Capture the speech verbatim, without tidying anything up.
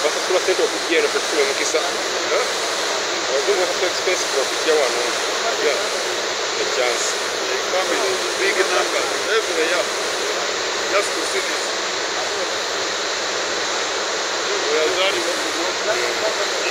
basasula ssente okujja eno fesula emukisa abazungu basasula expensive okujja wano echance Family, big numbers, everywhere, just to see this. We are